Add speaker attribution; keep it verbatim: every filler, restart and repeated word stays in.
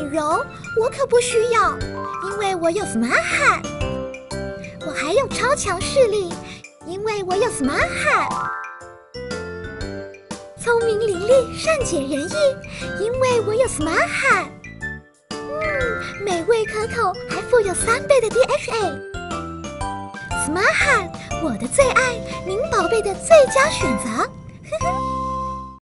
Speaker 1: 柔，我可不需要，因为我有 SmartHeart。我还有超强视力，因为我有 SmartHeart。聪明伶俐，善解人意，因为我有 SmartHeart。嗯，美味可口，还富有三倍的 D H A。SmartHeart，我的最爱，您宝贝的最佳选择。